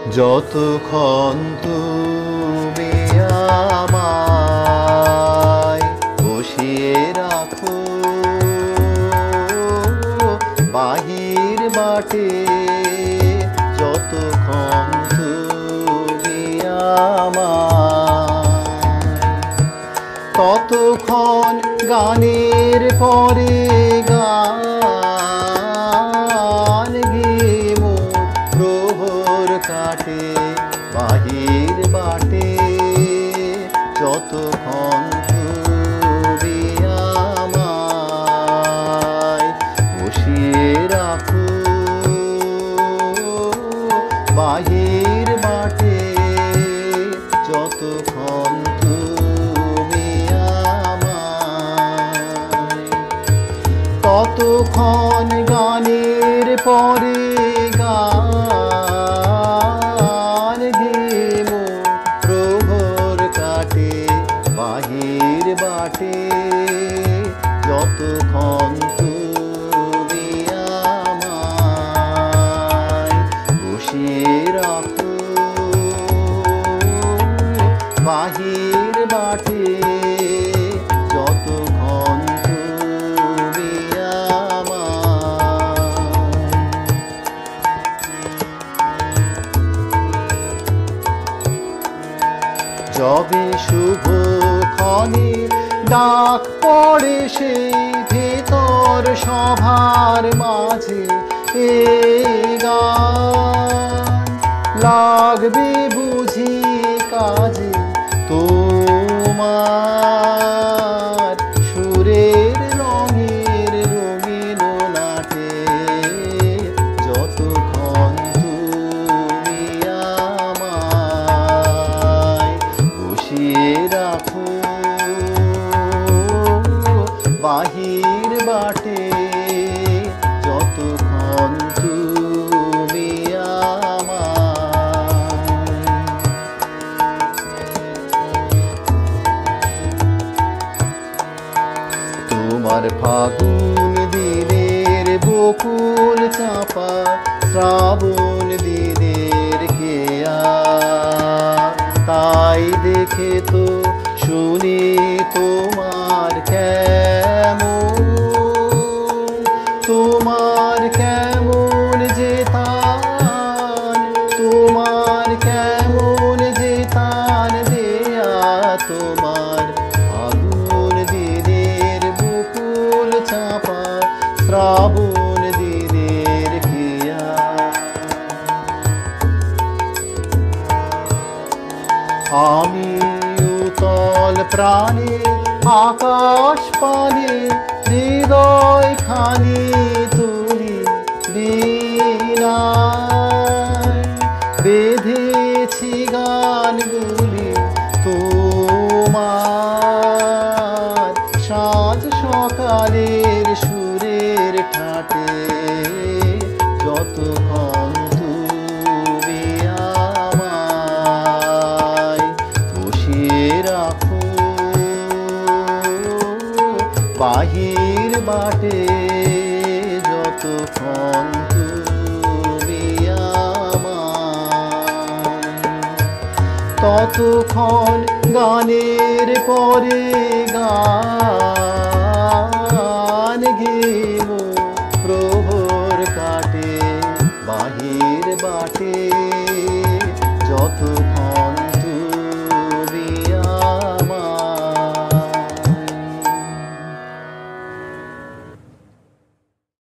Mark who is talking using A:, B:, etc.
A: যতক্ষণ তুমি আমায় বসিয়ে রাখো বাহির বাটে, যতক্ষণ তুমি আমায়, ততক্ষণ গানের পরে গান গেয়ে মোর প্রহর কাটে বাহির বাটে, যতক্ষণ তুমি আমায় বসিয়ে রাখো বাহির বাটে, যতক্ষণ তুমি আমায়, ততক্ষণ গানের পরে গান গেয়ে মোর প্রহর কাটে বাহির বাটে, যতক্ষণ তুমি আমায় বসিয়ে রাখো বাহির বাটে, যতক্ষণ তুমি আমায়। যবে শুভ ক্ষণে ডাক পড়ে সেই ভেতর সভার মাঝে এ গান লাগবে বুঝি কাজে তোমার সুরের রঙের রঙিন নাটে, যতক্ষণ তুমি আমায় বসিয়ে রাখো বাহির বাটে, যতক্ষণ তুমি আমায়। তোমার ফাগুন দিনের বকুল চাপা, শ্রাবণ দিনের কেয়া, তাই দেখে তো শুনি তোমার কেমন, তোমার কেমন যে তান, তোমার কেমন যে তান দেয়া, তোমার ফাগুন দিনের বকুল চাপা, শ্রাবণ দিনের কেয়া। আমি উতল প্রাণে আকাশ পানে হৃদয় খানি তুলি বীণায়, বেঁধেছি গানগুলি তোমার সাজ সকালের সুরের ঠাটে, যতক্ষণ তুমি আমায় বসিয়ে রাখো বাহির বাটে, যতক্ষণ তুমি আমায়, ততক্ষণ গানের পরে গান গেয়ে মোর প্রহর কাটে বাহির বাটে, যতক্ষণ